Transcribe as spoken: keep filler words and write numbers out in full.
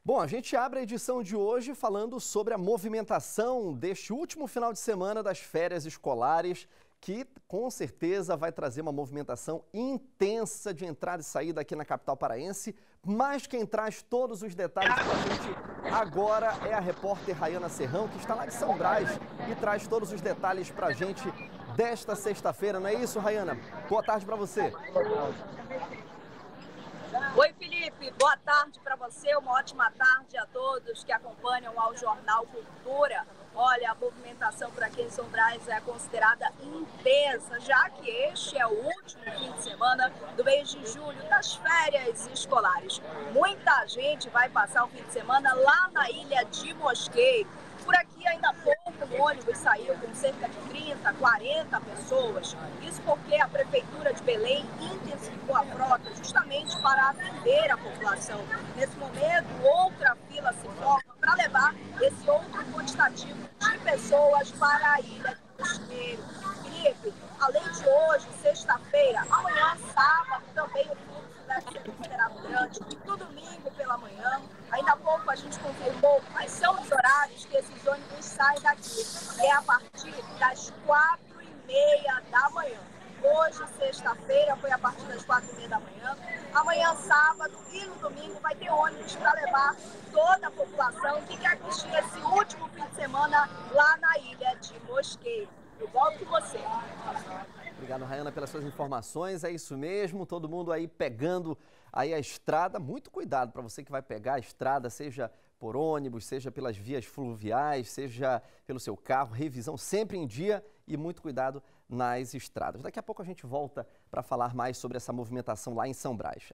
Bom, a gente abre a edição de hoje falando sobre a movimentação deste último final de semana das férias escolares, que com certeza vai trazer uma movimentação intensa de entrada e saída aqui na capital paraense. Mas quem traz todos os detalhes para a gente agora é a repórter Rayana Serrão, que está lá de São Brás e traz todos os detalhes para a gente desta sexta-feira. Não é isso, Rayana? Boa tarde para você. Oi, Felipe. Boa tarde para você. Uma ótima tarde a todos que acompanham ao Jornal Cultura. Olha, a movimentação por aqui em São Brás é considerada intensa, já que este é o último fim de semana do mês de julho das férias escolares. Muita gente vai passar o fim de semana lá na ilha de Mosqueiro. Por aqui, ainda há pouco, o ônibus saiu com cerca de trinta, quarenta pessoas. Isso porque a Prefeitura de Belém intensificou a frota justamente para atender a população. Nesse momento, outra fila se forma para levar esse outro quantitativo de pessoas para a ilha de Mosqueiro. Felipe, além de hoje, sexta-feira, amanhã, sábado, também o fluxo deve ser considerado grande. No domingo pela manhã, ainda há pouco a gente confirmou quais são os horários que esses ônibus saem daqui. É a partir das quatro e meia da manhã. Hoje, sexta-feira, foi a partir das quatro e meia da manhã. Amanhã, sábado e no domingo vai ter ônibus para levar toda a população que quer curtir esse último fim de semana lá na ilha de Mosqueiro. Eu volto com você. Obrigado, Rayana, pelas suas informações. É isso mesmo, todo mundo aí pegando aí a estrada. Muito cuidado para você que vai pegar a estrada, seja por ônibus, seja pelas vias fluviais, seja pelo seu carro. Revisão sempre em dia e muito cuidado nas estradas. Daqui a pouco a gente volta para falar mais sobre essa movimentação lá em São Brás.